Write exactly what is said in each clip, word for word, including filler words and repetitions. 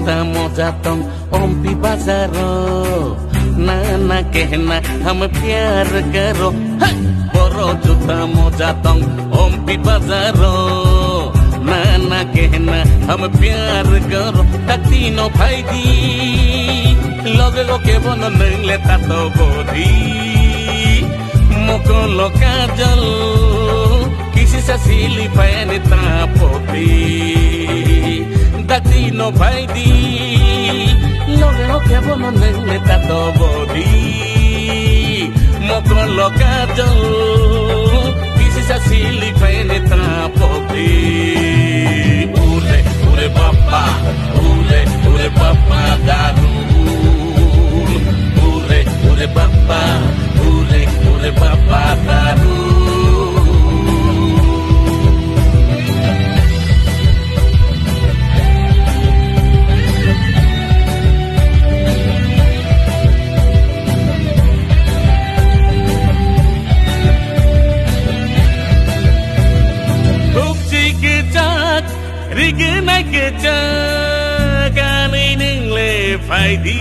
जूता मोजा तुम ओम्पी बाजारो नाना कहना हम प्यार करो बड़ो जूता मोजा तुम ओम्पी बाजारो नाना कहना हम प्यार करो तीनों भाई दी लगे लोके बन नंगले तातो बोधी मोको लोका जल किसी से सिली पैने तापोती तीनों भाई दी लगे लोके बन नंगले तातो बोधी मोको लोका जल किसी से सिली पैने तापोती ule ule papa ule ule papa darul ule ule papa ule ule papa darul Rigena keja kane ning le faidi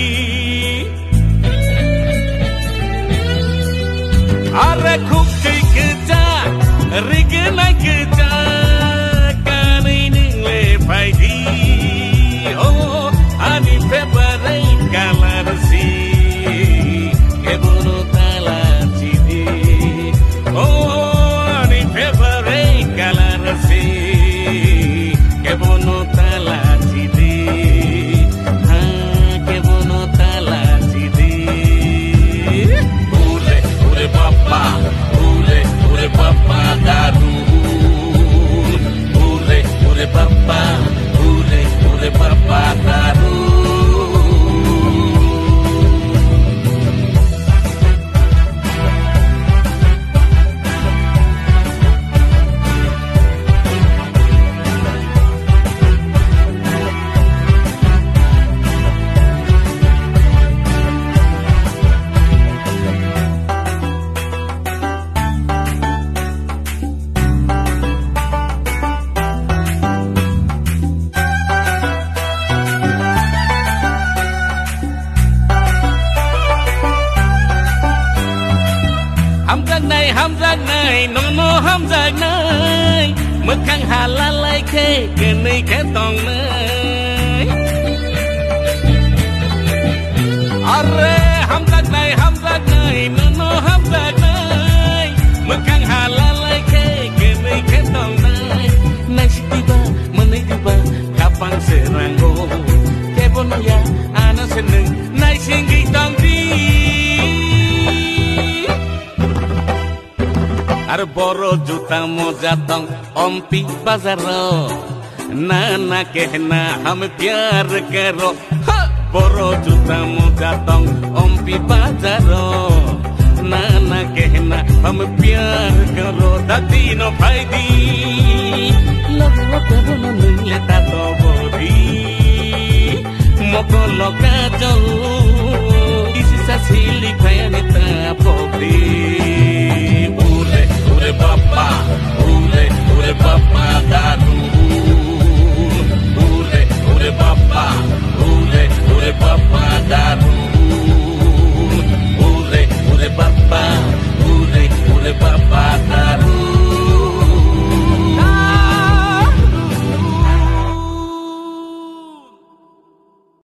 Are khukti keja rigena keja kane ning le faidi Oh ani febarai kalarsi kebono talachi di Oh ani febarai kalarsi que bono talachi di ha que bono talachi di ule ule papa ule ule papa darul ule ule papa ule ule papa darul Ham giang này ham giang này no no ham giang này mức khang hà la lai khê kê này khé tòng này Are ham giang này ham giang này no no ham giang này mức khang hà la lai khê kê này khé tòng này Nai si tiba menai tiba kapang seranggo kebono ya ana seneng nai singgi tong di Ar boro juta moja tong ompi bazaro nana कहना हम प्यार करो boro juta moja tong ompi bazaro nana कहना हम प्यार करो तीनों भाई दी लगे लोके बन नंगले तातो बोधी मोको लोका जल किसी से सिली पैने तापोती